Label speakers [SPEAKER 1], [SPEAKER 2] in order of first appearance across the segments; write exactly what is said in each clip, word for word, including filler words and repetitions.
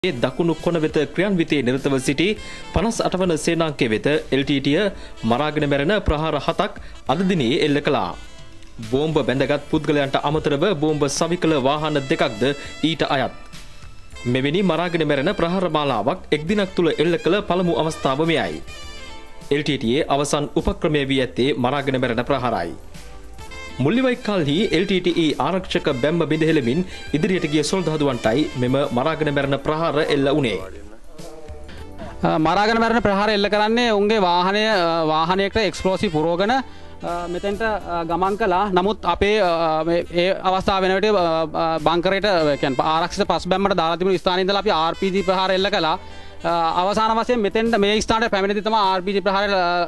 [SPEAKER 1] දකුණු කොන වෙත ක්‍රියාන්විතයේ නිරතව සිටි පනස් අට වන සේනාංකය වෙත එල් ටී ටී ඊ මරාගෙන මැරෙන ප්‍රහාර හතක් අද දිනේ එල්ල කළා. බෝම්බ බැඳගත් පුද්ගලයන්ට අමතරව බෝම්බ සවිකල වාහන දෙකක්ද ඊට අයත්. මෙවැනි මරාගෙන මැරෙන ප්‍රහාර මාලාවක් එක් දිනක් තුල එල්ල කළ පළමු අවස්ථාව මෙයයි. එල් ටී ටී ඊ අවසන් උපක්‍රමය වී ඇත්තේ මරාගෙන මැරෙන ප්‍රහාරයි. මුල්ලිවයික්කල්හි එල් ටී ටී ඊ ආරක්ෂක බැම්ම බිඳහෙළමින් ඉදිරියට ගිය සොල්දාදුවන්ටයි මෙම මරාගෙන මැරෙන ප්‍රහාර එල්ල වුණේ.
[SPEAKER 2] මරාගෙන මැරෙන ප්‍රහාර එල්ල කරන්නේ උන්ගේ වාහනය වාහනයකට එක්ස්ප්ලෝසිව් පුරවගෙන මෙතෙන්ට ගමන් කළා. නමුත් අපේ ඒ අවස්ථාව වෙන විට බංකරයට කියන්නේ ආරක්ෂිත පස් බැම්මට දාලා තිබුණු ස්ථානයේ ඉඳලා අපි ආර් පී ජී ප්‍රහාර එල්ල කළා. අවසාන වශයෙන් මෙතෙන්ට මේ ස්ථානයට පැමිණෙද්දී තමයි ආර් පී ජී ප්‍රහාර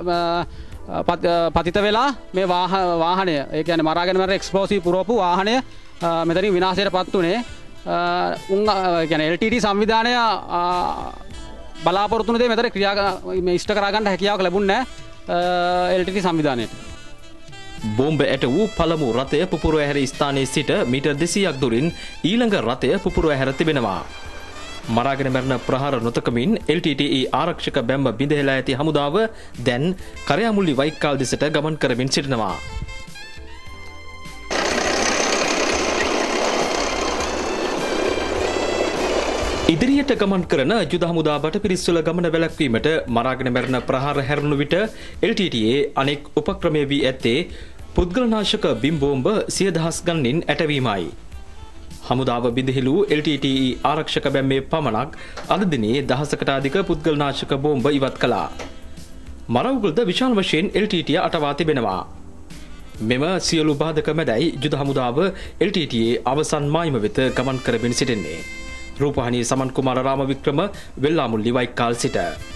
[SPEAKER 2] පතිත වෙලා මේ වාහනය ඒ කියන්නේ මරාගෙන මැරෙන එක්ස්ප්ලෝසිව් පුරවපු වාහනය මෙතනින් විනාශයට පත් වුණේ. උන් කියන්නේ එල් ටී ටී ඊ සංවිධානය බලාපොරොත්තු වුණේ මෙතන ක්‍රියා මේ ඉෂ්ට කර ගන්න හැකියාවක් ලැබුණේ නැහැ එල් ටී ටී ඊ සංවිධානයට.
[SPEAKER 1] බෝම්බ ඇට වූ පළමු රථය පුපුරව හැර ස්ථානයේ සිට මීටර් දෙසීයක් දුරින් ඊළඟ රථය පුපුරව හැර තිබෙනවා. මරාගෙන මැරෙන ප්‍රහාර නොතකමින් එල් ටී ටී ඊ ආරක්ෂක බැම්ම බිඳහෙලා ඇති හමුදාව දැන් කරයාමුල්ලි වයික්කාල් දෙසට ගමන් කරමින් සිටිනවා. ඉදිරියට ගමන් කරන යුද හමුදා බටපිරිස්වල ගමන වැළැක්වීමට මරාගෙන මැරෙන ප්‍රහාර හැරුණු විට එල් ටී ටී ඊ අනෙක් උපක්‍රමය වී ඇත්තේ පුද්ගලනාශක බිම් බෝම්බ සිය දහස් ගණනින් ඇටවීමයි. හමුදාව බිඳහිලූ එල් ටී ටී ඊ ආරක්ෂක බැම්මේ පමණක් අද දිනේ දහසකට අධික පුද්ගලනාශක බෝම්බ ඉවත් කළා. මරවුගල්ද විශාල වශයෙන් එල් ටී ටී ඊ අටවා තිබෙනවා. මෙම සියලු බාධක මැදයි යුද හමුදාව එල් ටී ටී ඊ අවසන් මායිම වෙත ගමන් කරමින් සිටින්නේ. රූපවාහිනී සමන් කුමාර රාමවික්‍රම වෙල්ලාමුල්ලි වයික්කාල් සිට